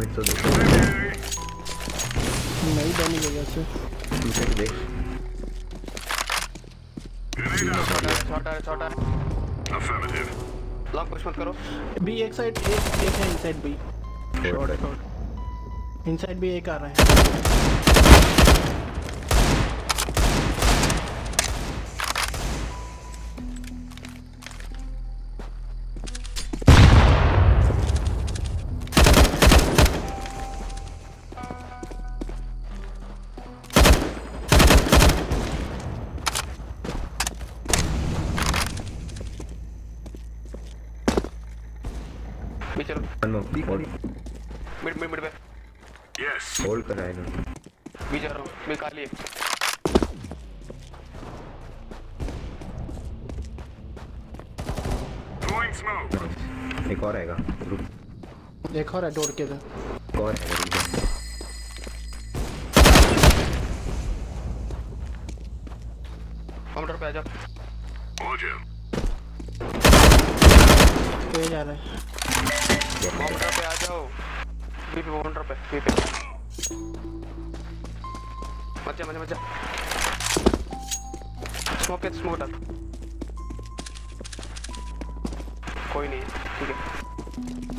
तो देखो नहीं डैमेज हो गया उससे। पीछे से देख छोटा है। लॉन्ग पुश मत करो। बी एक साइड एक है इनसाइड बी। शॉट इनसाइड भी एक आ रहा है। चलो मिड पे यस होल्ड कर रहा है इन्होंने भी जा रहा हूँ मैं काली है एक और आएगा रुक एक और है डोर के इधर। एक और आएगा रुक जा काउंटर पे आ जा पे जा रहा है। काउंटर पे आ जाओ बी पे काउंटर पे मत जा स्मोक डाल कोई नहीं ठीक है